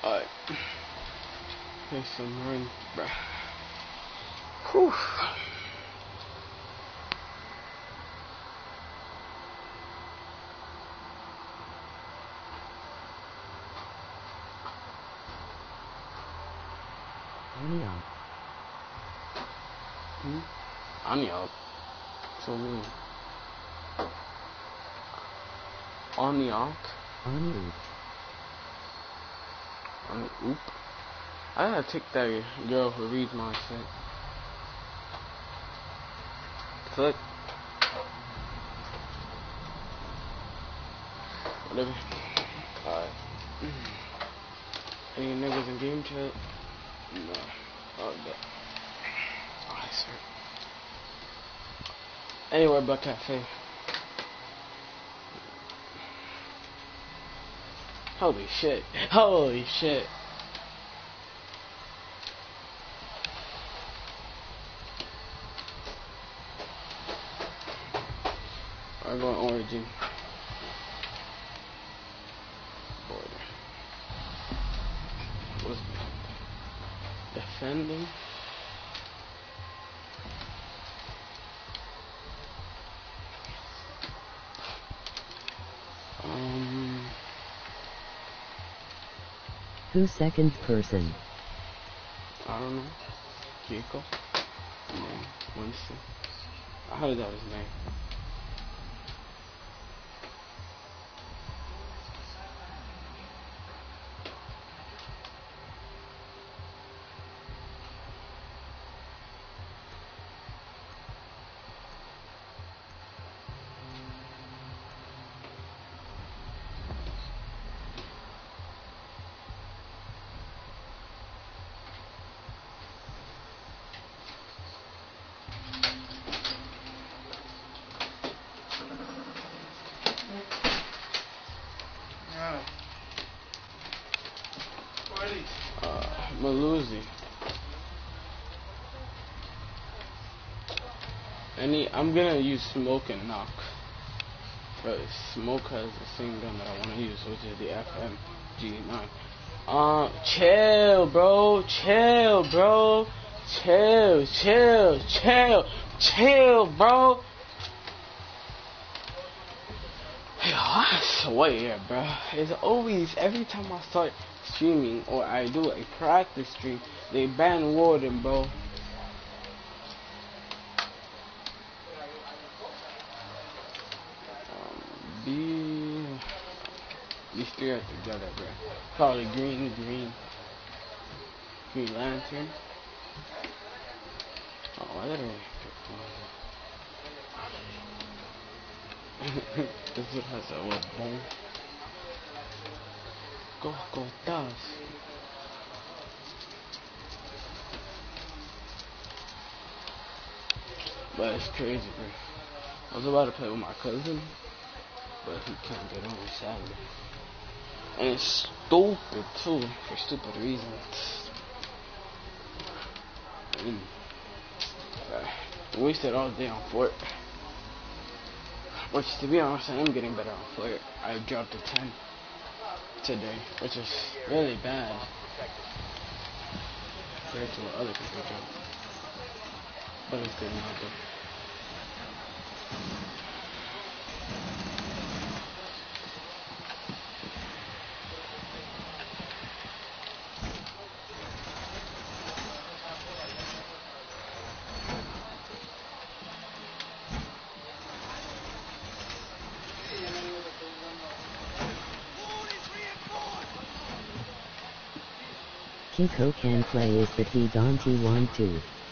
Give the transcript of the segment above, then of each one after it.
Alright. There's some rain, bruh. Whew. Anya. Anya. So mean. Anya. Oop. I gotta take that girl who reads my shit. Click. Whatever. Alright. Any niggas in game chat? No. Oh, but. Alright, sir. Anywhere but cafe. Holy shit. Holy shit. I'm going origin. Border. What's defending? Who's second person? I don't know. Kiko? No. Winston. I heard that was his name. Maluzi. I'm gonna use smoke and knock. But smoke has the same gun that I wanna use, which is the FMG9. Chill, bro. Chill, bro. Chill, bro. I swear, bro. It's always, every time I start streaming or I do a practice stream, they ban Warden, bro. These three are together, bro. Probably green lantern. Oh, why did I pick one? This dude has a what, bone? Go, does. But it's crazy, bro. I was about to play with my cousin, but he can't get on, sadly. And it's stupid, too, for stupid reasons. I wasted all day on Fort. Which, to be honest, I am getting better on Fort. I dropped to 10 today, which is really bad compared to what other people do. But it's good now, though. Kiko can play is that he don't want to.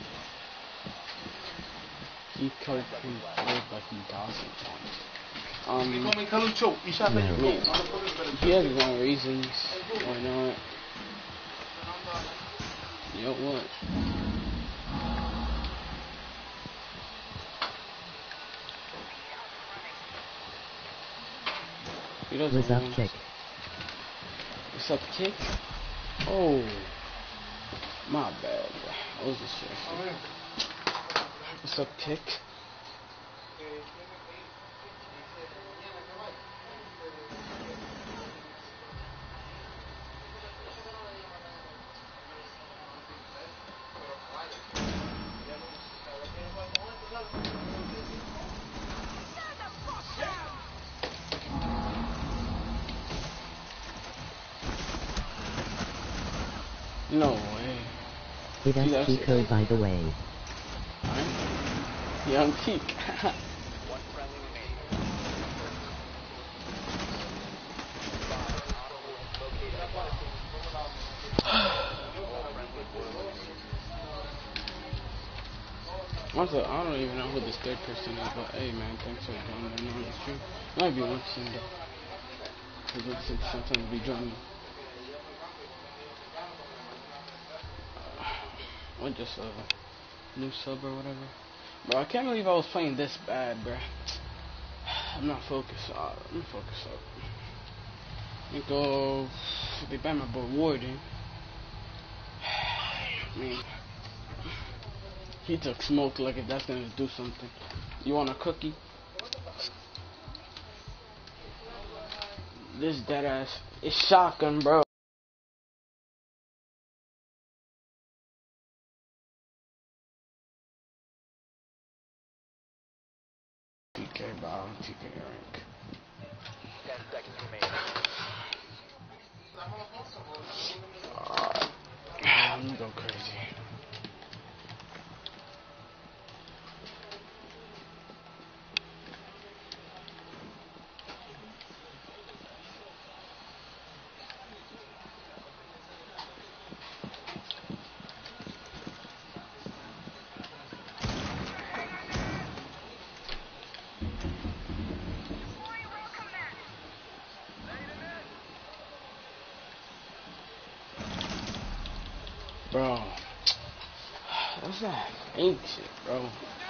Kiko can play but he doesn't want to. No. He has his own reasons. Why not? You know what? What's up, Kick? What's up, Kick? Oh, my bad. I was just stressing. What's up, Kick? No way. Hey, that's that's Chico, by the way. Young Peak. Also, I don't even know who this third person is, but hey man, thanks for joining me on the stream. Might be Winston though, because Winston sometimes be joining. Or just a new sub or whatever. Bro, I can't believe I was playing this bad, bro. I'm not focused. I'm focused up. Let me go. They ban my boy Warden. Man, he took smoke like if that's gonna do something. You want a cookie? This dead ass. It's shotgun, bro. PK, bro. PK rank. 10 seconds remaining. I'm gonna go crazy. Bro, what's that? Ain't shit, bro.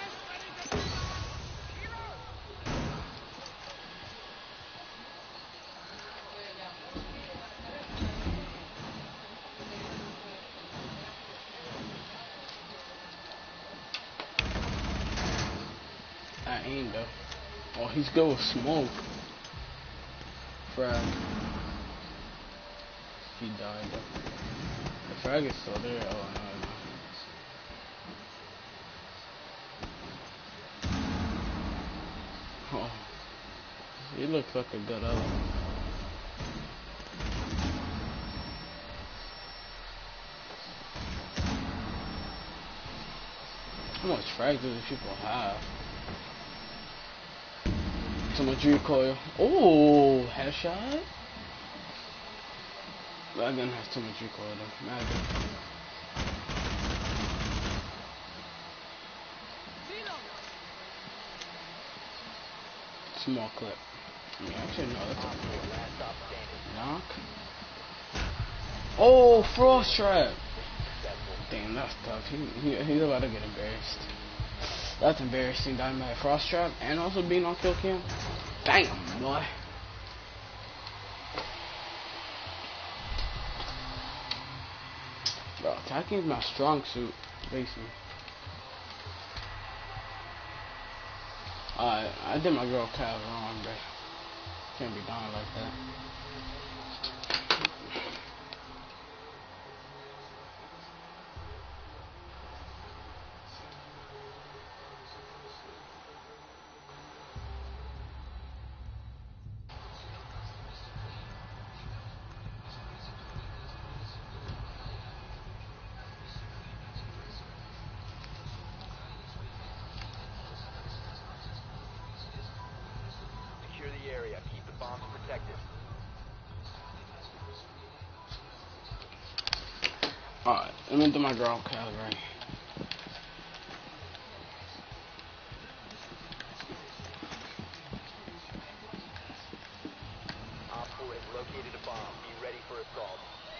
I ain't though. Oh, he's good with smoke. Frag. He died though. The frag is still there. Oh no. Oh, he looks like a good other. How much frag do these people have? Too much recoil. Oh, headshot? That gun has too much recoil though. Imagine. Small clip. I mean, actually, no, that's a knock. Oh, frost trap. Damn, that's tough. He's about to get embarrassed. That's embarrassing. Dying by a frost trap and also being on kill cam. Damn, boy. Bro, attacking is my strong suit, basically. I did my girl Cal wrong, bro. Can't be dying like that. Secure the area. Keep the bombs protected. Alright, let me do my girl Cal right. Op 4 has located a bomb. Be ready for assault.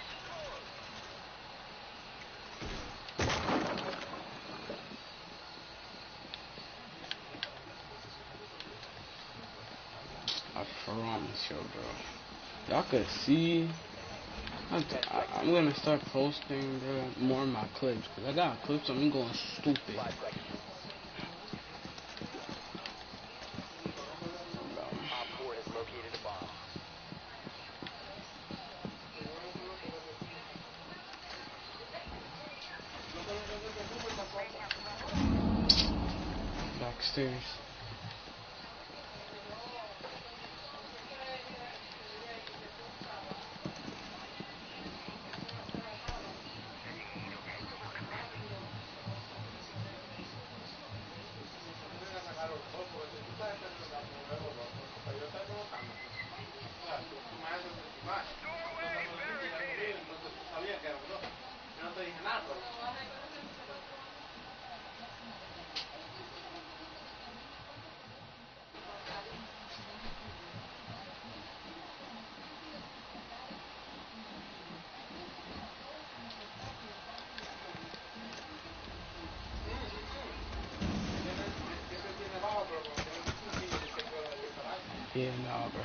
I promise you, bro. Y'all could see. I'm gonna start posting, bro, more of my clips. Cause I got clips of me going stupid. 5 seconds. Bro. Op 4 has located a bomb. Backstairs. Yeah, nah, bro.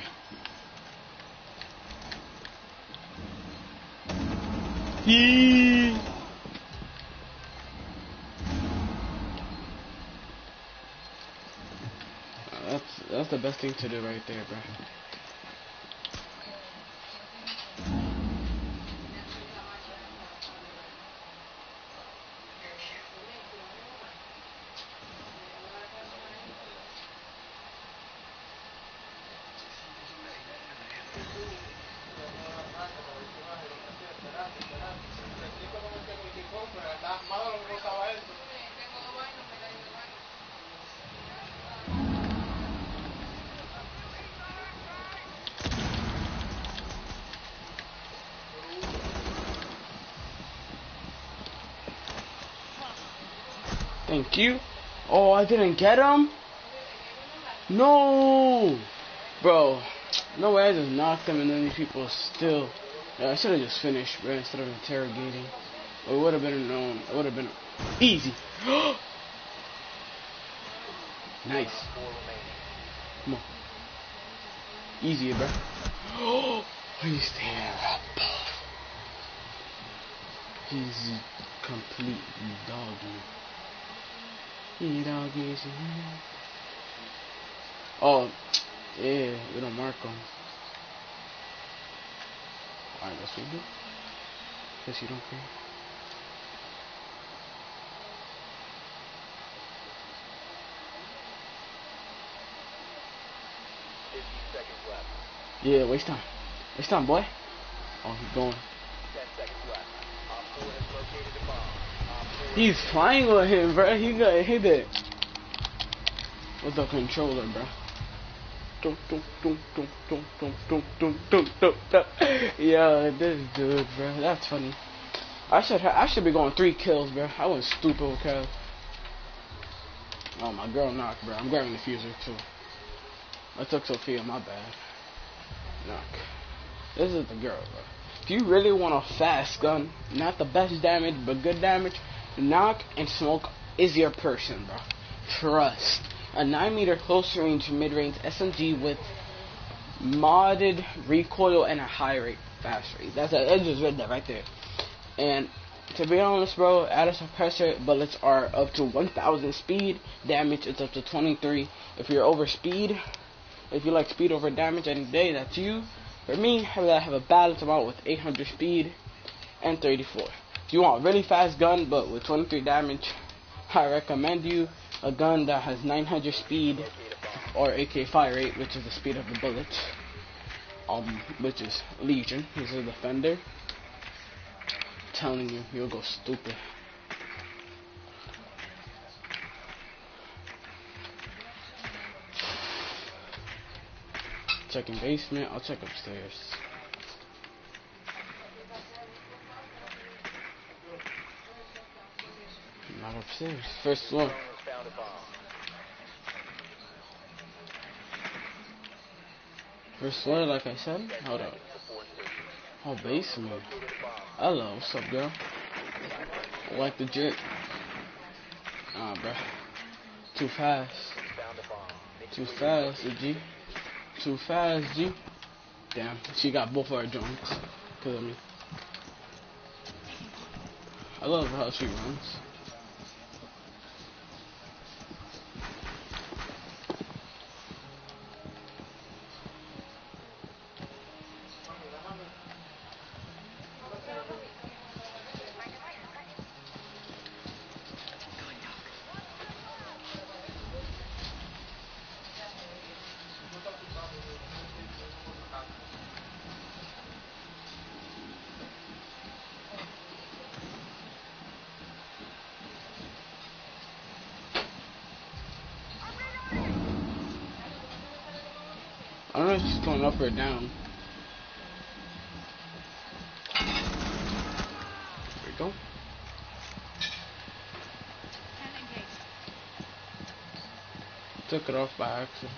Yee. That's the best thing to do right there, bro. Thank you. Oh, I didn't get him? No! Bro, no way I just knocked him and then these people still... Yeah, I should have just finished, bro, instead of interrogating. It would have been known. It would have been easy. Nice. Come on. Easy, bro. Oh, he's there. He's complete dog me. He dog me. Oh, yeah, we don't mark him. Alright, that's what we do. Guess you don't care. Yeah, waste time. Waste time, boy. Oh, he's going. 10 seconds left. Op 4 has located a bomb. Op 4 He's flying with him, bro. He got hit it. With the controller, bro. Yeah, this dude, bro. That's funny. I should be going 3 kills, bro. I went stupid with kills. Oh, my girl knocked, bro. I'm grabbing the fuser too. I took Sophia, my bad. Knock. This is the girl, bro. If you really want a fast gun, not the best damage, but good damage, knock and smoke is your person, bro. Trust. A 9-meter close range, mid range SMG with modded recoil and a high rate, fast rate. I just read that right there. And to be honest, bro, add a suppressor, bullets are up to 1000 speed, damage is up to 23. If you're over speed, if you like speed over damage any day, that's you. For me, I have a balance amount with 800 speed and 34. If you want a really fast gun but with 23 damage, I recommend you a gun that has 900 speed or AK fire rate, which is the speed of the bullet. Which is Legion. He's a defender. I'm telling you, you'll go stupid. Checking basement. I'll check upstairs. Not upstairs. First floor. First floor, like I said. Hold up. Oh, basement. Hello, what's up, girl? I like the drip. Ah, bruh. Too fast. Too fast, G. Too fast, G. Damn, she got both of her joints. Cause of me. I love how she runs. I don't know if she's going up or down. There we go. Took it off by accident.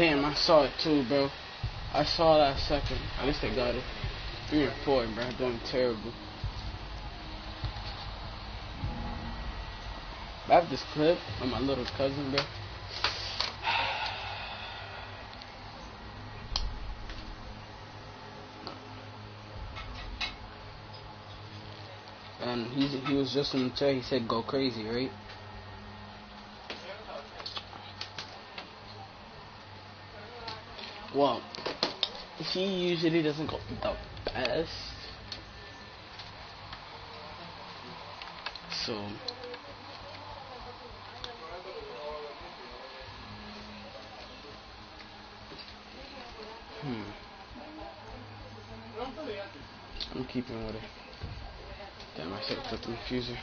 Damn, I saw it too, bro. I saw that second. At least they got it. 3 and 4, bro. Doing terrible. I have this clip of my little cousin, bro. And he was just in the chair. He said, "Go crazy," right? Well, he usually doesn't go the best. So, I'm keeping with it. Damn, I should have put the diffuser.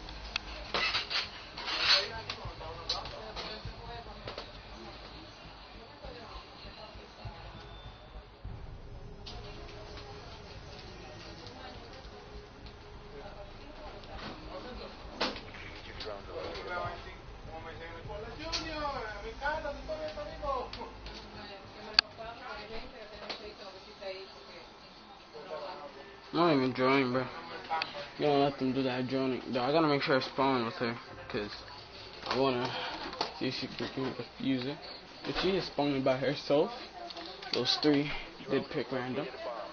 Use your drone to locate a bomb. I'm not even droning, bro. You don't let them do that droning. Though I gotta make sure I spawn with her, cause I wanna see if she can give me the diffuser. If she is spawning by herself, those 3 did pick random.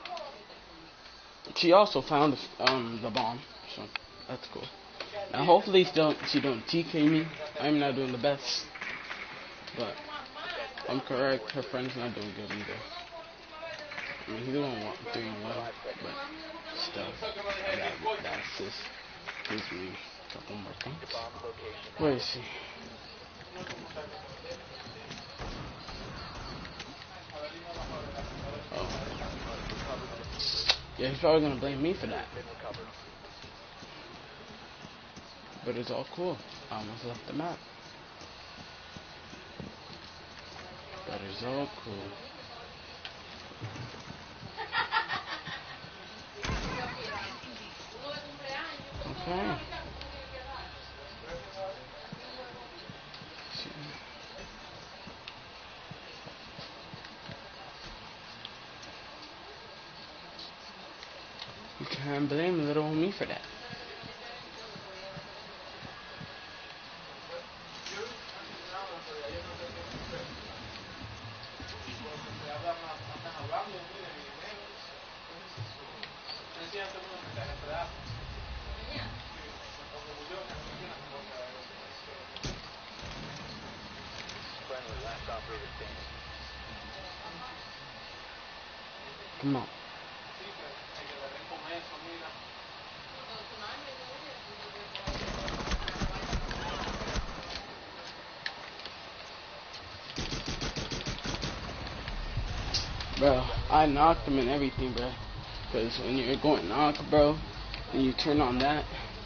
She also found the bomb, so that's cool. Now hopefully she don't TK me. I'm not doing the best, but I'm correct. Her friend's not doing good either. I mean, he's doing 3 and 1, but still, that assist gives me a couple more Proceed to things. bomb's location. Where is she? Oh, Recover the diffuser. yeah, he's probably gonna blame me for that, Been recovered. but it's all cool. I almost left the map, but it's all cool. Okay. You can't blame little old me for that. Friendly, last operator standing. Come on. Bro, I knocked him and everything, bro. Because when you're going knock, bro, and you turn on that,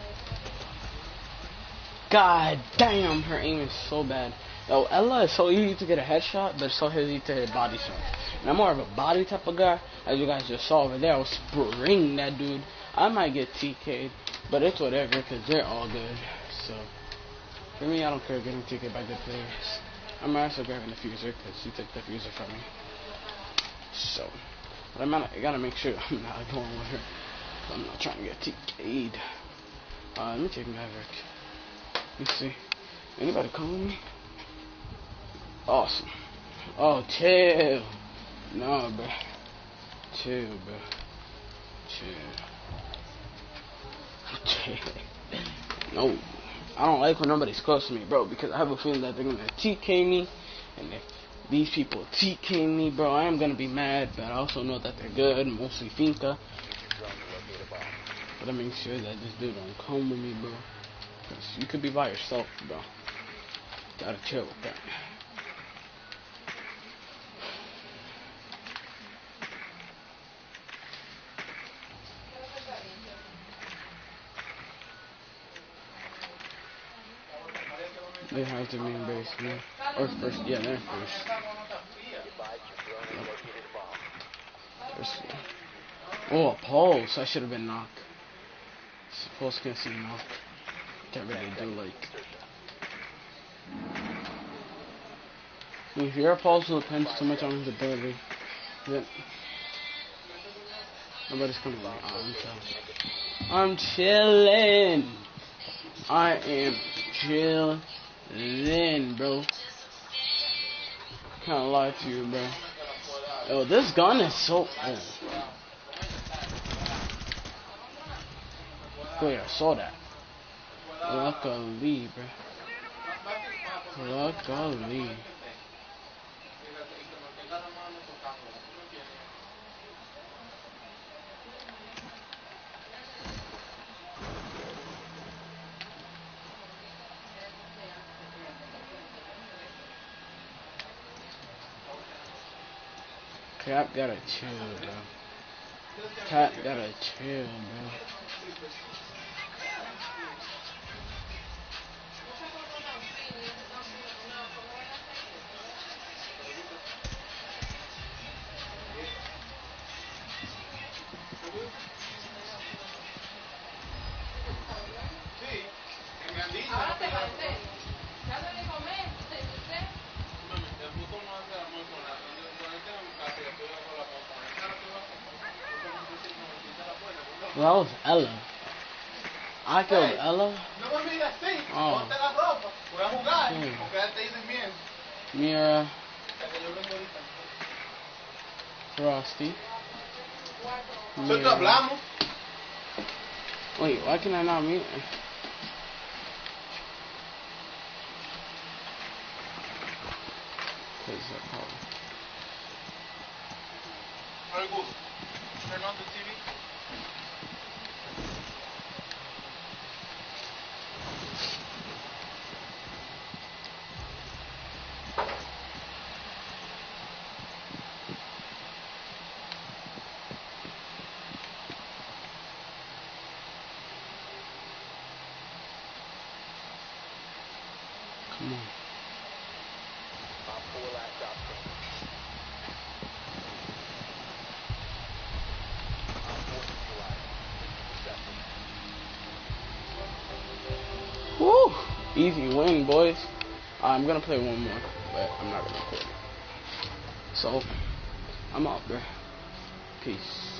god damn, her aim is so bad. Yo, Ella is so easy to get a headshot, but so easy to hit a body shot. And I'm more of a body type of guy, as you guys just saw over there. I was spraying that dude. I might get TK'd, but it's whatever, because they're all good. So, for me, I don't care getting TK'd by good players. I'm also grabbing the fuser, because she took the fuser from me. So, but I gotta make sure I'm not going with her. I'm not trying to get TK'd. Let me take Maverick. Let's see. Anybody calling me? Awesome. Oh, chill. No, bro. Chill, bro. Chill. No. I don't like when nobody's close to me, bro, because I have a feeling that they're gonna TK me, and if these people TK me, bro, I am gonna be mad, but I also know that they're good, mostly Finca. Use your drone to locate a bomb. But I make sure that this dude don't come with me, bro. Cause you could be by yourself, bro. Gotta chill with that. They have to be embarrassed, man. Or first, yeah, they're first. Be advised your drone has located a bomb. First. Oh, a pulse. I should have been knocked. Pulse can't see knock. Can't really do like. Insertion. If your apostle depends too much on his ability, then nobody's coming to me. I'm chilling. I am chilling, bro. Can't lie to you, bro. Yo, this gun is so. Oh yeah, I saw that. Luckily, bro. Luckily. Cap gotta chill, bro. Cap gotta chill, bro. Well, that was Ella. I killed Ella. Oh. Mira. Frosty. Mira. Wait, why can I not mute? Turn on the TV. Come on. Op 4 last stop standing. Op 4 neutralized. Mission successful. Woo! Easy win, boys. I'm gonna play one more, but I'm not gonna record it. So, I'm out, bro. Peace.